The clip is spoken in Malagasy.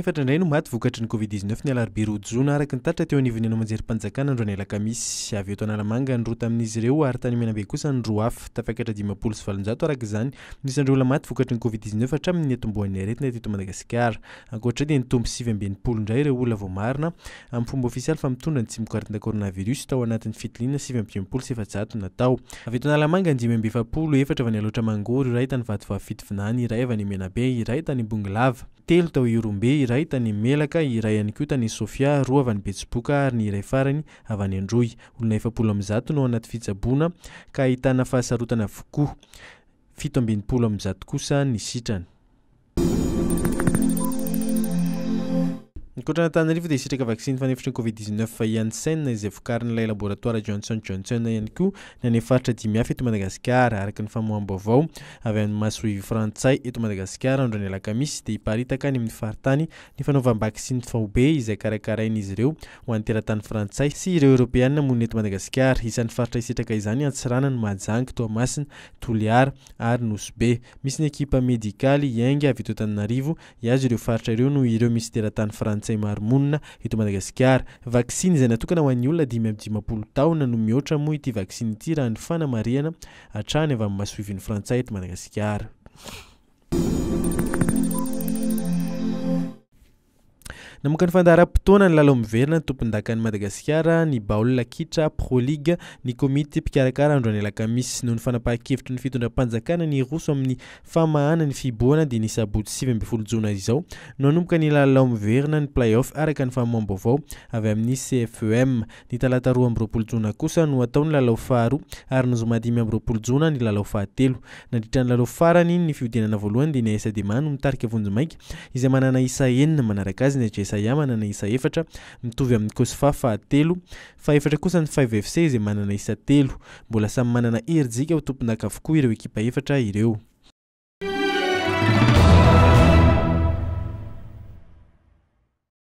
efatra indray no maty vokatry ny COVID-19 ny alarobia roa Jona araka ny tatra teo anivon'ny manjerim-panjakana andro any alakamisy. Avy eto Analamanga ny roa tamin'izy ireo ary tany Menabe kosa ny roa hafa tafakatra 5valonjato araka izany nisy andreo olona maty vokatry ny COVID-19 hatramin'ny etomboan'ny aretina teto Madagasikara. Ankoatra dia nitombo 920 indray ireo olona vao marina amin'ny fomba ofisialy fa mitondra ny tsimokaratina coronavirus tao anatin'ny fitiliana 927 natao. Avy eto Analamanga 524 avy any aloatra mangory iray tany Vaovao fitinany iray avy any Menabe iray tany Bonglava. Telo tao Irombe iray tany Melaka iray ihany koa tany Sofia roa avy any Betsiboka ary ny iray farany avy any Androy. Olona 70 no anaty fitsaboana ka ahitana fahasarotana avokoa. 70 kosa ny sitrany. Ankoatra Antananarivo dia sitraka vakisiny fanefitra ny COVID-19 fa Janssen izay vokarin'ilay laboratoire Johnson ihany koa ny efatra 5 hafa eto Madagasikara araka ny famoaham-baovao avy amin'ny masoivy Frantsay eto Madagasikara andro ny alakamisy dia Hiparitaka ny amin'ny faritany ny fanaovana-vakisiny Vaovao izay karakarain'izy ireo ho an'ny teratany Frantsay sy ireo Eoropeanina monina eto Madagasikara. Isan'ny faritra isitraka izany Antsiranana, Mahajanga, Toamasina, Toliara ary Nosy. Misy ny ekipa medikaly iainga avy eto Antananarivo iazo ireo faritra ireo no ireo misy teratany Frantsay maromonina eto Madagasikara. Vakisiny izay natokana ho an'ny olona 550 taona no mihoatra moa ity vakisiny ity raha ny fanamariana hatrany avy amin'ny masoivin'ny Frantsay eto Madagasikara. Namoaka ny fandaharam-potoana ny lalao miverina ny tompon-dakan'i Madagasikara ny BAOLINA KITRA PRO LEAGUE ny komity mpikarakara andro any alakamisy noho ny fanapahan-kevitry ny fitondram-panjakana ny Hiroso amin'ny famahana ny fiboana dia ny sabotsy 20 Jona izao no hanomboka ny lalao miverina ny play-off araka ny famoaham-baovao avy amin'ny CFEM. Ny talata 20 Jona kosa no atao ny lalao faharoa ary ny zoma 20 Jona ny lalao fahatelo. Nandritra ny lalao farany ny fiodinana voalohany dia ny AS Dema no mitarika vonjomaika izay manana isa 9 manaraka azy ny manana isa 4 mitovy amin'ny Kosfa fahatelo fa 4 kosa ny 5FC izay manana isa 3. Mbola samy manana hery jika ho tompon-daka avokoa ireo ekipa 4 ireo.